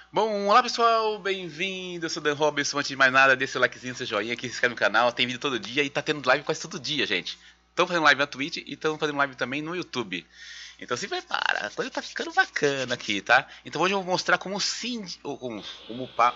Bom, olá pessoal, bem-vindo, eu sou o Dan Robson, antes de mais nada, deixa seu likezinho, seu joinha aqui, se inscreve no canal, tem vídeo todo dia e tá tendo live quase todo dia, gente. Estamos fazendo live na Twitch e estamos fazendo live também no YouTube. Então se prepara, a coisa tá ficando bacana aqui, tá? Então hoje eu vou mostrar como ou como pá...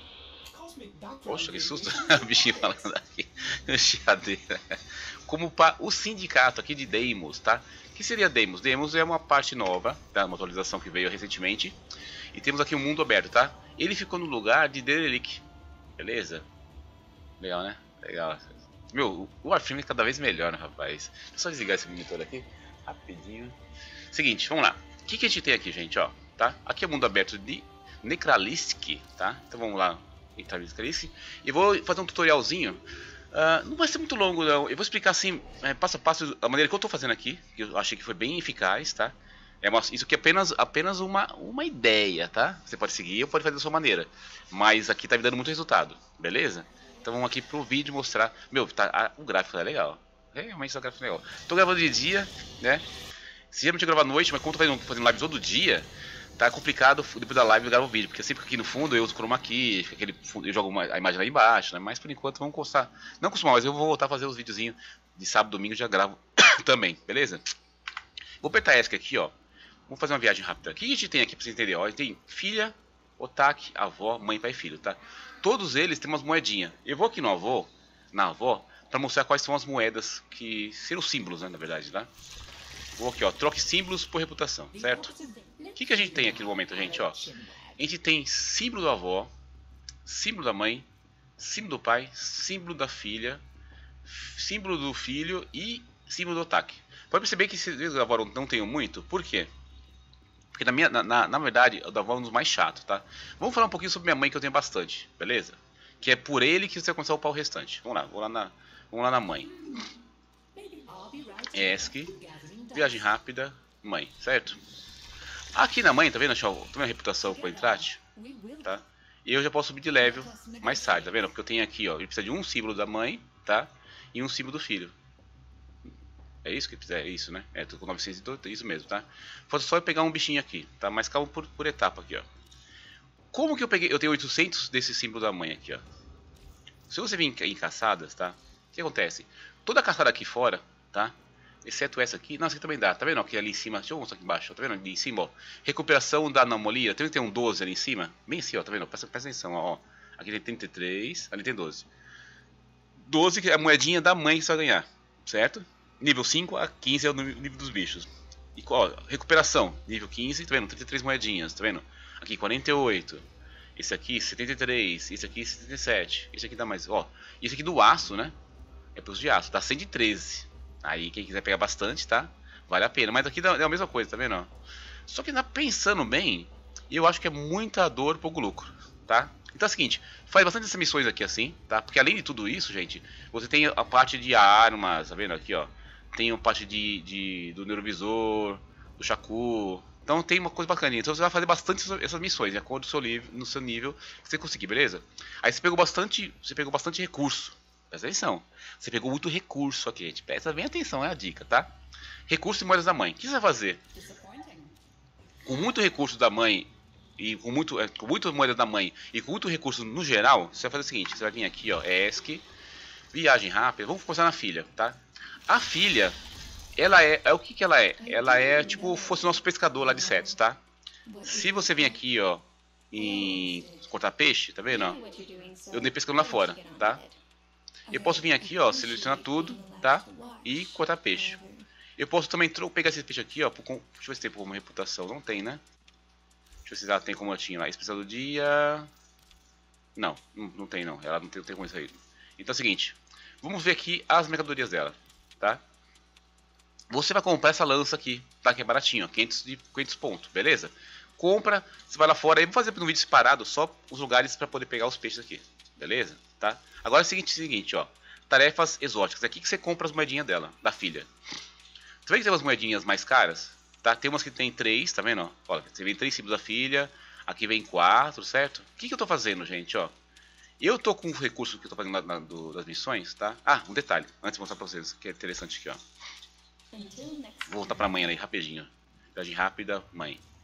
Poxa, que susto, o bichinho falando aqui, chiadeira. Como o sindicato aqui de Deimos, tá? O que seria Deimos? Deimos é uma parte nova, tá? Uma atualização que veio recentemente. E temos aqui um mundo aberto, tá? Ele ficou no lugar de Derelict, beleza? Legal, né? Legal. Meu, o Warframe é cada vez melhor, né, rapaz? Deixa eu só desligar esse monitor aqui, rapidinho. Seguinte, vamos lá. O que a gente tem aqui, gente, ó? Tá? Aqui é o mundo aberto de Necralistic, tá? Então vamos lá, entrar em Necralistic. E vou fazer um tutorialzinho. Não vai ser muito longo, não. Eu vou explicar assim, passo a passo, a maneira que eu estou fazendo aqui. Que eu achei que foi bem eficaz, tá? Isso aqui é apenas uma ideia, tá? Você pode seguir ou pode fazer da sua maneira. Mas aqui tá me dando muito resultado, beleza? Então vamos aqui pro vídeo mostrar. Meu, o gráfico tá legal. Realmente o gráfico é legal. Tô gravando de dia, né? Se geralmente eu gravar à noite, mas como tô fazendo live todo dia, tá complicado depois da live eu gravo o vídeo. Porque sempre aqui no fundo eu uso chroma key, eu jogo a imagem lá embaixo, né? Mas por enquanto vamos começar. Não costumar, mas eu vou voltar a fazer os videozinhos de sábado, domingo, já gravo também, beleza? Vou apertar ESC aqui, ó. Vamos fazer uma viagem rápida. O que a gente tem aqui pra você entender? Ó, tem filha, otaque, avó, mãe, pai e filho, tá? Todos eles têm umas moedinhas. Eu vou aqui no avô, na avó, pra mostrar quais são as moedas que serão símbolos, né, na verdade, tá? Vou aqui, ó, troque símbolos por reputação, certo? O que a gente tem aqui no momento, gente, ó? A gente tem símbolo da avó, símbolo da mãe, símbolo do pai, símbolo da filha, símbolo do filho e símbolo do otaque. Pode perceber que esses da avó não tenho muito, por quê? Porque na verdade, o da avó é um dos mais chatos, tá? Vamos falar um pouquinho sobre minha mãe, que eu tenho bastante, beleza? Que é por ele que você vai começar a upar o restante. Vamos lá, vamos lá na mãe. ESC, viagem rápida, mãe, certo? Aqui na mãe, tá vendo? Deixa eu ter minha reputação com o Entrat, tá? E eu já posso subir de level mais tarde, tá vendo? Porque eu tenho aqui, ó, ele precisa de um símbolo da mãe, tá? E um símbolo do filho. É isso que precisa, é isso, né? É, tô com 902, é isso mesmo, tá? Falta só eu pegar um bichinho aqui, tá? Mas calma por etapa aqui, ó. Como que eu peguei? Eu tenho 800 desse símbolo da mãe aqui, ó. Se você vir em caçadas, tá? O que acontece? Toda caçada aqui fora, tá? Exceto essa aqui. Não, essa aqui também dá. Tá vendo aqui ali em cima? Deixa eu mostrar aqui embaixo. Tá vendo ali em cima, ó? Recuperação da anomalia. Tem um 12 ali em cima. Bem assim, ó. Tá vendo? Presta atenção, ó. Aqui tem 33, ali tem 12. 12 que é a moedinha da mãe que você vai ganhar, certo? Nível 5 a 15 é o nível dos bichos. E ó, recuperação, nível 15, tá vendo? 33 moedinhas, tá vendo? Aqui 48. Esse aqui 73, esse aqui 77. Esse aqui dá mais, ó. E esse aqui do aço, né? É pros de aço, dá 113. Aí quem quiser pegar bastante, tá? Vale a pena. Mas aqui é a mesma coisa, tá vendo? Só que pensando bem, eu acho que é muita dor pouco lucro, tá? Então é o seguinte, faz bastante essas missões aqui assim, tá? Porque além de tudo isso, gente, você tem a parte de armas, tá vendo aqui, ó? Tem a parte do neurovisor, do Shaku. Então tem uma coisa bacaninha. Então você vai fazer bastante essas missões, de acordo com no seu nível que você conseguir, beleza? Aí você pegou bastante recurso. Presta atenção. Você pegou muito recurso aqui, gente. Presta bem atenção, é a dica, tá? Recurso e moedas da mãe. O que você vai fazer? Com muito recurso da mãe e com muito moeda da mãe e com muito recurso no geral, você vai fazer o seguinte, você vai vir aqui, ó, ESC, viagem rápida, vamos começar na filha, tá? A filha, ela é o que ela é? Ela é tipo, fosse o nosso pescador lá de setos, tá? Se você vir aqui, ó, em cortar peixe, tá vendo, ó? Eu dei pescando lá fora, tá? Eu posso vir aqui, ó, selecionar tudo, tá? E cortar peixe. Eu posso também pegar esse peixe aqui, ó, deixa eu ver se tem como reputação, não tem, né? Deixa eu ver se ela tem como eu tinha lá, especial do dia... Não tem não, ela não tem como isso aí. Então é o seguinte, vamos ver aqui as mercadorias dela, tá? Você vai comprar essa lança aqui, tá? Que é baratinho, ó, 500 pontos, beleza? Compra, você vai lá fora, aí vou fazer um vídeo separado só os lugares para poder pegar os peixes aqui, beleza? Tá? Agora é o seguinte, ó, tarefas exóticas, aqui que você compra as moedinhas dela, da filha. Você vê que tem umas moedinhas mais caras, tá? Tem umas que tem 3, tá vendo? Ó? Olha, você vem 3 símbolos da filha, aqui vem 4, certo? O que eu tô fazendo, gente, ó? Eu tô com o recurso que eu tô fazendo das missões, tá? Ah, um detalhe, antes de mostrar pra vocês, que é interessante aqui, ó. Vou voltar pra mãe ali, rapidinho. Viagem rápida, mãe.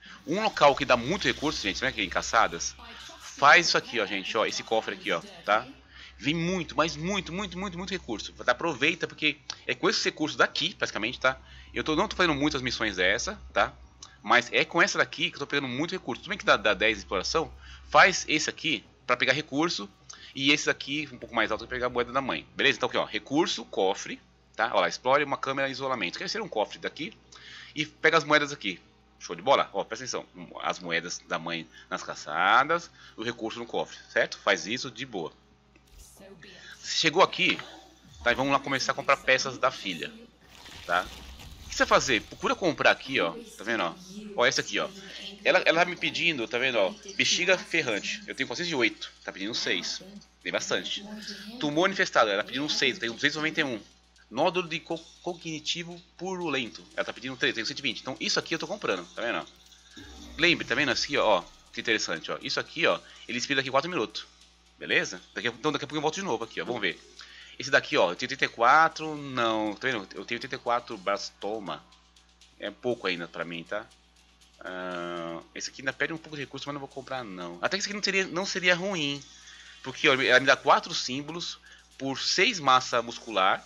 Um local que dá muito recurso, gente, sabe aqui em caçadas? Faz isso aqui, ó, gente, ó, esse cofre aqui, ó, tá? Vem muito, mas muito recurso. Aproveita, porque é com esses recursos daqui, praticamente, tá? Não tô fazendo muitas missões dessa, tá? Mas é com essa daqui que eu tô pegando muito recurso. Tudo bem que dá 10 de exploração, faz esse aqui pra pegar recurso. E esse aqui, um pouco mais alto, pra pegar a moeda da mãe. Beleza? Então aqui, ó, recurso, cofre, tá? Olha lá, explore uma câmera isolamento. Quer ser um cofre daqui e pega as moedas aqui. Show de bola? Ó, presta atenção. As moedas da mãe nas caçadas, o recurso no cofre, certo? Faz isso de boa. Chegou aqui, tá? E vamos lá começar a comprar peças da filha, tá? O que você vai fazer? Procura comprar aqui, ó. Tá vendo, ó? Ó, essa aqui, ó. Ela tá me pedindo, tá vendo, ó? Bexiga ferrante. Eu tenho 408. Tá pedindo 6. Tem bastante. Tumor infestado. Ela tá pedindo 6. Eu tenho 291. Nódulo de cognitivo purulento. Ela tá pedindo 3. Eu tenho 120. Então isso aqui eu tô comprando. Tá vendo, ó? Lembre, tá vendo assim, ó? Que interessante, ó. Isso aqui, ó. Ele expira daqui 4 minutos. Beleza? Então daqui a pouco eu volto de novo aqui, ó. Vamos ver. Esse daqui, ó. Eu tenho 84. Não. Tá vendo? Eu tenho 84 blastoma. É pouco ainda pra mim, tá? Esse aqui ainda pede um pouco de recurso, mas não vou comprar não. Até que esse aqui não seria ruim. Porque ó, ela me dá 4 símbolos por 6 massa muscular.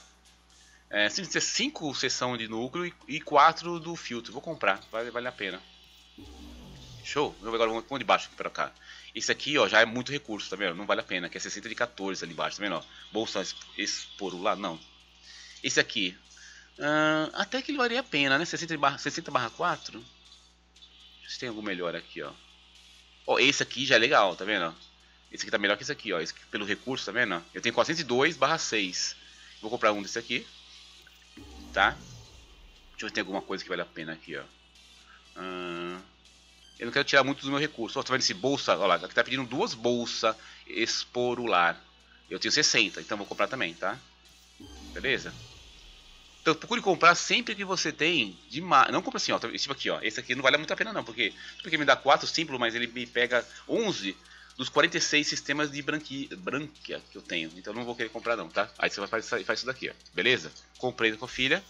5 seção de núcleo e 4 do filtro. Vou comprar, vale a pena. Show? Agora vamos de baixo aqui pra cá. Esse aqui, ó, já é muito recurso, tá vendo? Não vale a pena, que é 60 de 14 ali embaixo, tá vendo? Ó, bolsa esporular, não. Esse aqui, até que ele valia a pena, né? 60/4. Se tem algum melhor aqui, ó. Ó, esse aqui já é legal, tá vendo? Esse aqui tá melhor que esse aqui, ó. Esse aqui, pelo recurso, tá vendo? Eu tenho 402/6. Vou comprar um desse aqui. Tá? Deixa eu ver se tem alguma coisa que vale a pena aqui, ó. Eu não quero tirar muito do meu recurso. Ó, tá vendo esse bolsa? Olha lá, aqui tá pedindo 2 bolsas esporular. Eu tenho 60, então vou comprar também, tá? Beleza? Então procure comprar sempre que você tem de não compra assim, ó, tipo aqui, ó. Esse aqui não vale muito a pena não, porque me dá 4 símbolos, mas ele me pega 11 dos 46 sistemas de branquia que eu tenho. Então não vou querer comprar não, tá? Aí você faz isso daqui, ó. Beleza? Comprei com a filha.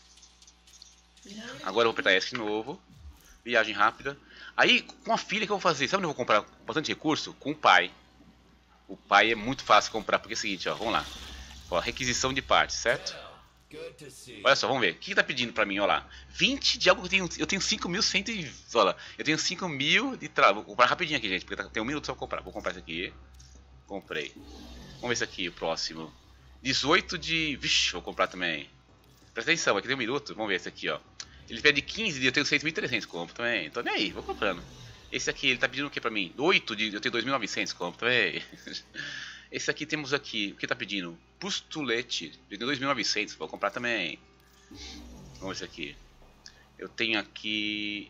Agora eu vou apertar S de novo. Viagem rápida. Aí com a filha que eu vou fazer? Sabe onde eu vou comprar bastante recurso? Com o pai. O pai é muito fácil comprar, porque é o seguinte, ó, vamos lá. Ó, requisição de partes, certo? Olha só, vamos ver. O que tá pedindo pra mim, olha lá. 20 de algo que eu tenho 5.100 e... Olha lá, eu tenho 5.000 de trava. Vou comprar rapidinho aqui, gente, porque tem 1 minuto só pra comprar. Vou comprar esse aqui. Comprei. Vamos ver esse aqui, o próximo. 18 de... Vixe, vou comprar também. Presta atenção, aqui tem 1 minuto. Vamos ver esse aqui, ó. Ele pede 15 de... Eu tenho 6.300, compro também. Tô nem aí, vou comprando. Esse aqui, ele tá pedindo o que pra mim? 8 de... Eu tenho 2.900, compro também. Esse aqui temos aqui, o que tá pedindo? Pustulete, de 2.900, vou comprar também. Vamos ver esse aqui. Eu tenho aqui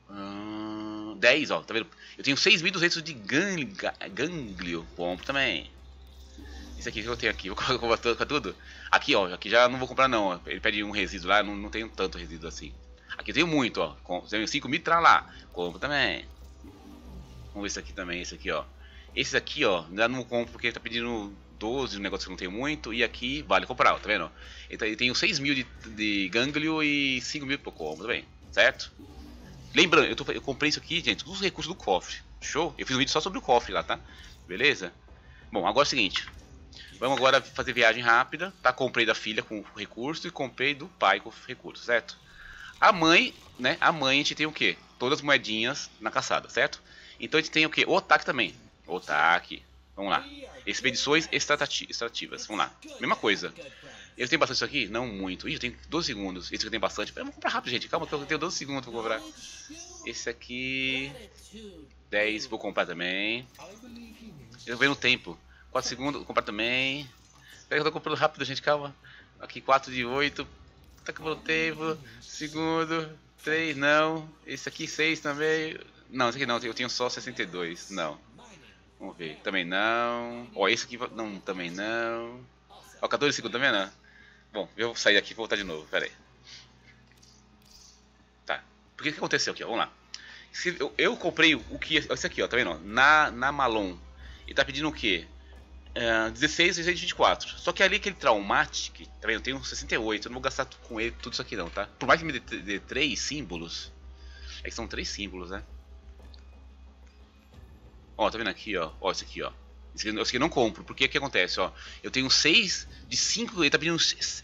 10, ó, tá vendo? Eu tenho 6.200 de gânglio, compro também. Esse aqui que eu tenho aqui, vou comprar tudo. Aqui, ó, aqui já não vou comprar não, ó. Ele pede um resíduo lá, não tenho tanto resíduo assim. Aqui eu tenho muito, ó, tenho 5.000 pra lá, compro também. Vamos ver esse aqui também, esse aqui, ó. Esse aqui, ó, ainda não compro porque ele tá pedindo 12, um negócio que eu não tenho muito. E aqui vale comprar, ó, tá vendo? Ele tem 6.000 de gânglio e 5.000 pro compro também, certo? Lembrando, eu comprei isso aqui, gente, todos os recursos do cofre. Show? Eu fiz um vídeo só sobre o cofre lá, tá? Beleza? Bom, agora é o seguinte. Vamos agora fazer viagem rápida, tá? Comprei da filha com recurso e comprei do pai com recurso, certo? A mãe, né? A mãe a gente tem o quê? Todas as moedinhas na caçada, certo? Então a gente tem o quê? O ataque também. Otaque. Vamos lá. Expedições extrativas. Vamos lá. Mesma coisa. Eu tenho bastante isso aqui? Não muito. Ih, eu tenho 12 segundos. Esse aqui eu tenho bastante. Eu vou comprar rápido, gente. Calma que eu tenho 12 segundos pra comprar. Esse aqui... 10. Vou comprar também. Eu vejo no tempo. 4 segundos. Vou comprar também. Pega, eu tô comprando rápido, gente. Calma. Aqui 4 de 8. Tá comprando tempo. Segundo. 3. Não. Esse aqui 6 também. Não, esse aqui não, eu tenho só 62, não. Vamos ver, também não. Ó, esse aqui, não, também não. Ó, 14 segundos, também não. Bom, eu vou sair daqui e vou voltar de novo, pera aí. Tá, por que aconteceu aqui, ó, vamos lá. Eu comprei o que, esse aqui, ó, tá vendo, ó, na Malon. Ele tá pedindo o que? 16 e 24. Só que ali aquele Traumatic, tá vendo, eu tenho 68, eu não vou gastar com ele tudo isso aqui não, tá? Por mais que me dê 3 símbolos, é que são 3 símbolos, né? Ó, tá vendo aqui, ó? Ó, esse aqui, ó. Esse aqui eu não compro, porque o que acontece, ó? Eu tenho 6 de 5, ele tá pedindo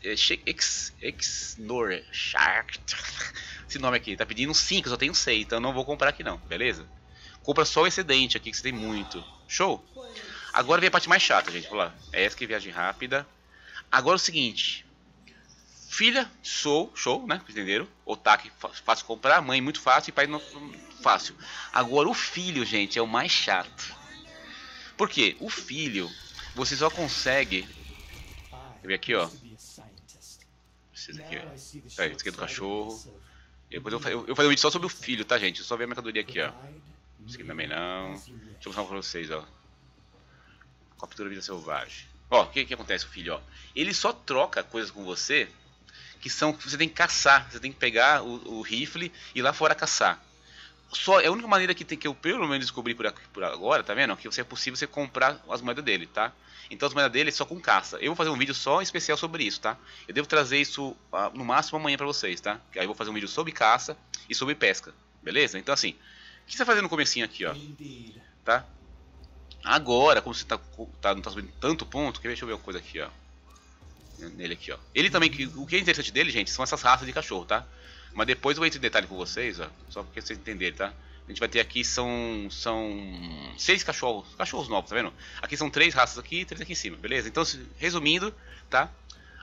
Exnor Shark. Esse nome aqui, tá pedindo 5, eu só tenho 6, então eu não vou comprar aqui não, beleza? Compra só o excedente aqui, que você tem muito. Show? Agora vem a parte mais chata, gente. Vamos lá. ESC, viagem rápida. Agora é o seguinte. Filha, show, né? Entenderam? Otaki, fácil comprar. Mãe, muito fácil. E pai, não fácil. Agora o filho, gente, é o mais chato. Por quê? O filho, você só consegue... Deixa eu ver aqui, ó. Esse aqui, ó. Esse aqui é do cachorro. Depois eu fazer um vídeo só sobre o filho, tá, gente? Só ver a mercadoria aqui, ó. Esse aqui também não. Deixa eu mostrar pra vocês, ó. Captura vida selvagem. Ó, o que acontece, o filho, ó? Ele só troca coisas com você que você tem que caçar. Você tem que pegar o rifle e ir lá fora caçar. Só é a única maneira que eu pelo menos descobri por agora, tá vendo? Que é possível você comprar as moedas dele, tá? Então as moedas dele é só com caça. Eu vou fazer um vídeo só especial sobre isso, tá? Eu devo trazer isso no máximo amanhã pra vocês, tá? Aí eu vou fazer um vídeo sobre caça e sobre pesca, beleza? Então assim, o que você vai fazer no comecinho aqui, ó? Tá? Agora, como você não tá subindo tanto ponto, deixa eu ver uma coisa aqui, ó. Nele aqui, ó. Ele também, o que é interessante dele, gente, são essas raças de cachorro, tá? Mas depois eu entro em detalhe com vocês, ó. Só porque vocês entenderem, tá? A gente vai ter aqui, são 6 cachorros novos, tá vendo? Aqui são 3 raças aqui e 3 aqui em cima, beleza? Então, resumindo, tá?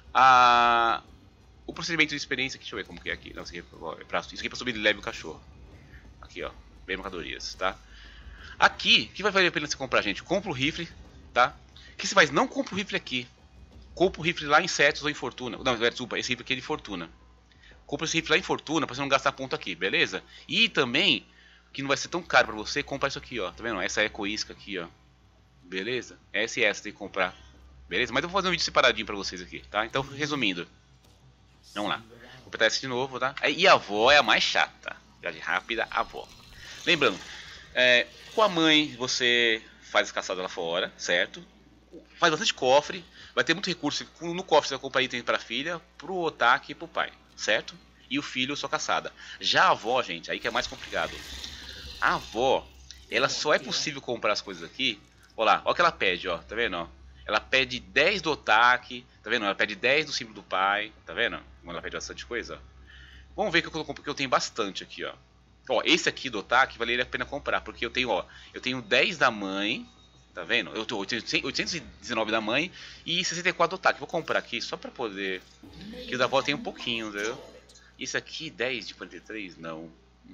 O procedimento de experiência aqui, deixa eu ver como que é aqui. Não, isso aqui é pra subir de leve o cachorro. Aqui, ó. Bem mercadorias, tá? Aqui, o que vai valer a pena você comprar, gente? Compra o rifle, tá? O que você faz? Não compra o rifle aqui. Compra o rifle lá em Setos ou em Fortuna. Não, desculpa, esse rifle aqui é de Fortuna. Compra esse rifle lá em Fortuna pra você não gastar ponto aqui, beleza? E também, que não vai ser tão caro pra você, comprar isso aqui, ó. Tá vendo? Essa eco-isca aqui, ó. Beleza? Essa e essa tem que comprar. Beleza? Mas eu vou fazer um vídeo separadinho pra vocês aqui, tá? Então, resumindo. Vamos lá. Vou apertar esse de novo, tá? E a avó é a mais chata. Viagem rápida, a avó. Lembrando, com a mãe você faz as caçadas lá fora, certo? Faz bastante cofre. Vai ter muito recurso. No cofre você vai comprar item pra filha, pro Otaki e pro pai, certo? E o filho só caçada. Já a avó, gente, aí que é mais complicado. A avó, ela só é possível comprar as coisas aqui. Olha lá, olha o que ela pede, ó. Tá vendo, ó? Ela pede 10 do Otaki, tá vendo? Ela pede 10 do símbolo do pai, tá vendo? Como ela pede bastante coisa, ó. Vamos ver que eu tenho bastante aqui, ó. Ó, esse aqui do Otaki valeria a pena comprar, porque eu tenho, ó, eu tenho 10 da mãe, tá vendo? Eu tenho 819 da mãe e 64 do Otaki. Vou comprar aqui só pra poder, que o da avó tem um pouquinho, entendeu? Esse aqui, 10 de 43, não.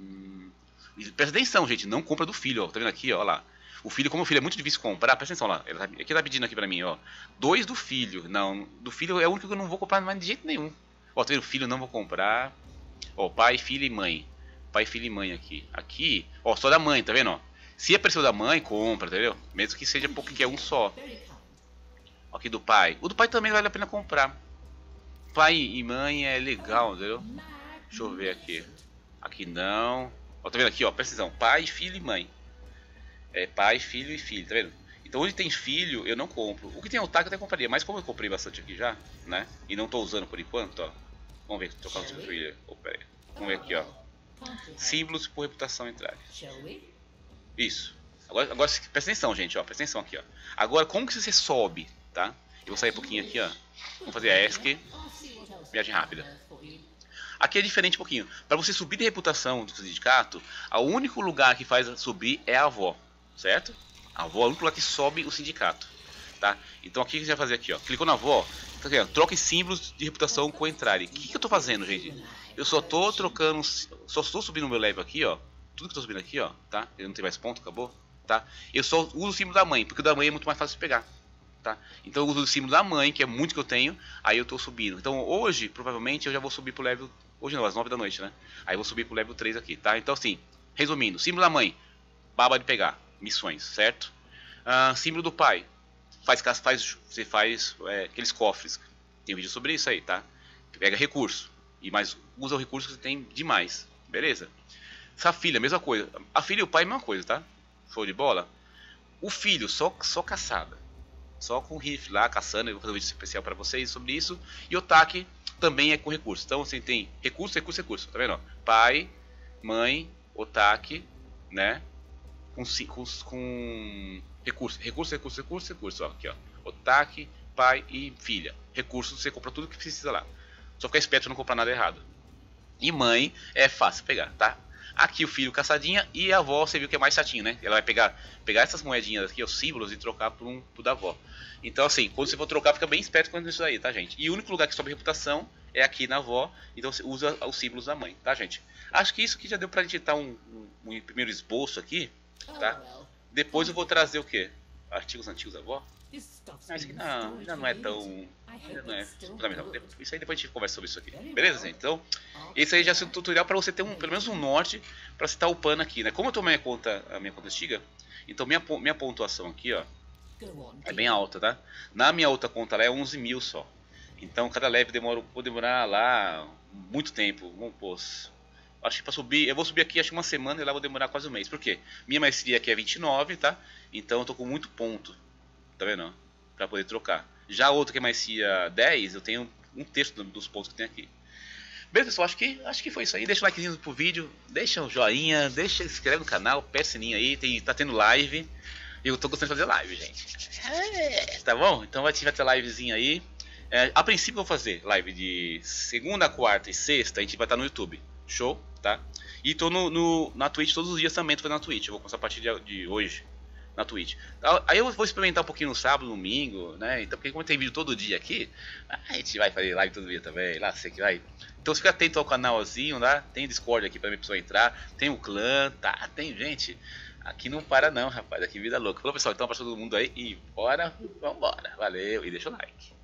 Presta atenção, gente, não compra do filho, ó. Tá vendo aqui, ó, lá. O filho, como o filho é muito difícil comprar, presta atenção lá. Aqui tá pedindo aqui pra mim, ó. 2 do filho. Não, do filho é o único que eu não vou comprar mais de jeito nenhum. Ó, tá vendo? Filho não vou comprar. Ó, pai, filho e mãe. Pai, filho e mãe aqui. Aqui, ó, só da mãe, tá vendo, ó? Se apareceu da mãe, compra, entendeu? Mesmo que seja pouco, que é um só. Aqui do pai. O do pai também vale a pena comprar. Pai e mãe é legal, entendeu? Deixa eu ver aqui. Aqui não. Ó, tá vendo aqui, ó? Presta atenção. Pai, filho e mãe. É pai, filho e filho, tá vendo? Então onde tem filho, eu não compro. O que tem Otaki eu até compraria, mas como eu comprei bastante aqui já, né? E não tô usando por enquanto, ó. Vamos ver, trocar o filho. Oh, pera aí. Vamos ver aqui, ó. Símbolos por reputação entrar. Isso. Agora presta atenção, gente, ó. Presta atenção aqui, ó. Agora, como que você sobe, tá? Eu vou sair um pouquinho aqui, ó. Vamos fazer a ESC. Viagem rápida. Aqui é diferente um pouquinho. Para você subir de reputação do sindicato, o único lugar que faz subir é a avó, certo? A avó é o único lugar que sobe o sindicato, tá? Então aqui que você vai fazer aqui, ó. Clicou na avó, tá aqui, ó, troque símbolos de reputação com entrar. O que eu tô fazendo, gente? Eu só tô trocando, só estou subindo o meu level aqui, ó. Tudo que eu tô subindo aqui, ó, tá? Eu não tenho mais ponto, acabou, tá? Eu só uso o símbolo da mãe, porque o da mãe é muito mais fácil de pegar, tá? Então eu uso o símbolo da mãe, que é muito que eu tenho, aí eu tô subindo. Então hoje, provavelmente, eu já vou subir pro level, hoje não, às 9 da noite, né? Aí eu vou subir pro level 3 aqui, tá? Então assim, resumindo, símbolo da mãe, baba de pegar, missões, certo? Símbolo do pai, você faz aqueles cofres, tem um vídeo sobre isso aí, tá? Pega recurso, e mais usa o recurso que você tem demais, beleza? Essa filha, mesma coisa. A filha e o pai, mesma coisa, tá? Show de bola? O filho, só caçada. Só com rifle lá, caçando. Eu vou fazer um vídeo especial pra vocês sobre isso. E o Otaki também é com recurso. Então você tem recurso. Tá vendo? Ó? Pai, mãe, Otaki, né? com recurso, ó, aqui, ó. Otaki, pai e filha. Recursos, você compra tudo que precisa lá. Só ficar esperto pra não comprar nada errado. E mãe é fácil pegar, tá? Aqui o filho caçadinha e a avó, você viu que é mais chatinho, né? Ela vai pegar essas moedinhas aqui, os símbolos, e trocar pro da avó. Então assim, quando você for trocar, fica bem esperto com isso aí, tá, gente? E o único lugar que sobe reputação é aqui na avó, então você usa os símbolos da mãe, tá, gente? Acho que isso aqui já deu pra gente dar um primeiro esboço aqui, tá? Depois eu vou trazer o quê? Artigos antigos da avó? Ah, isso aqui não, ainda não é tão... Ainda não é fundamental. Isso aí depois a gente conversa sobre isso aqui. Beleza, gente? Então, esse aí já é um tutorial para você ter pelo menos um norte para você estar upando aqui, né? Como eu tô a minha conta antiga, então minha pontuação aqui, ó, é bem alta, tá? Na minha outra conta lá é 11 mil só. Então cada leve pode demorar lá muito tempo. Vamos pôr... Acho que para subir, eu vou subir aqui acho que uma semana e lá vou demorar quase um mês. Por quê? Minha maestria aqui é 29, tá? Então eu tô com muito ponto. Tá vendo? Pra poder trocar. Já a outra que é maestria 10, eu tenho um terço dos pontos que tem aqui. Beleza, pessoal, acho que foi isso aí. Deixa o likezinho pro vídeo, deixa um joinha, se inscreve no canal, aperta o sininho aí, tá tendo live. Eu tô gostando de fazer live, gente. Tá bom? Então vai ter livezinha aí. A princípio eu vou fazer live de segunda, quarta e sexta, a gente vai estar no YouTube. Show, tá? E tô na Twitch todos os dias também, tô fazendo na Twitch. Eu vou começar a partir de hoje na Twitch. Aí eu vou experimentar um pouquinho no sábado, no domingo, né? Então, porque como tem vídeo todo dia aqui, a gente vai fazer live todo dia também, lá você que vai. Então fica atento ao canalzinho, tá? Tem Discord aqui pra minha pessoa entrar, tem o clã, tá? Tem gente. Aqui não para não, rapaz, aqui vida louca. Falou, pessoal, então pra todo mundo aí e bora, vambora. Valeu e deixa o like.